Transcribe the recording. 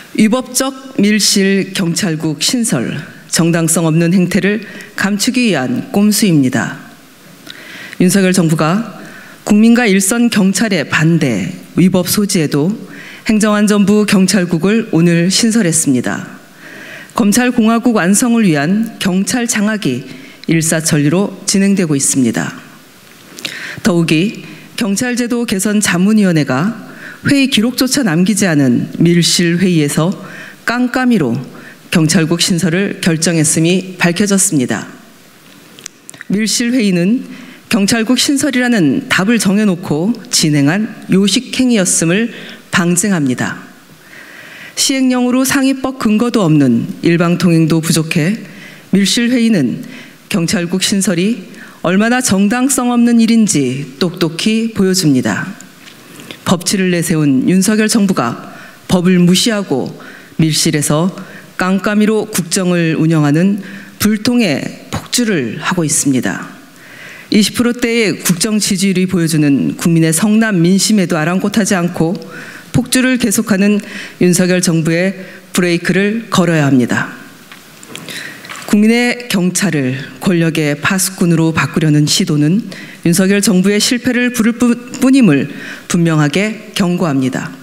위법적 밀실 경찰국 신설, 정당성 없는 행태를 감추기 위한 꼼수입니다. 윤석열 정부가 국민과 일선 경찰의 반대, 위법 소지에도 행정안전부 경찰국을 오늘 신설했습니다. 검찰공화국 완성을 위한 경찰 장악이 일사천리로 진행되고 있습니다. 더욱이 경찰제도 개선 자문위원회가 회의 기록조차 남기지 않은 밀실 회의에서 깜깜이로 경찰국 신설을 결정했음이 밝혀졌습니다. 밀실 회의는 경찰국 신설이라는 답을 정해놓고 진행한 요식행위였음을 방증합니다. 시행령으로 상위법 근거도 없는 일방통행도 부족해 밀실 회의는 경찰국 신설이 얼마나 정당성 없는 일인지 똑똑히 보여줍니다. 법치를 내세운 윤석열 정부가 법을 무시하고 밀실에서 깜깜이로 국정을 운영하는 불통의 폭주를 하고 있습니다. 20%대의 국정 지지율이 보여주는 국민의 성남 민심에도 아랑곳하지 않고 폭주를 계속하는 윤석열 정부의 브레이크를 걸어야 합니다. 국민의 경찰을 권력의 파수꾼으로 바꾸려는 시도는 윤석열 정부의 실패를 부를 뿐임을 분명하게 경고합니다.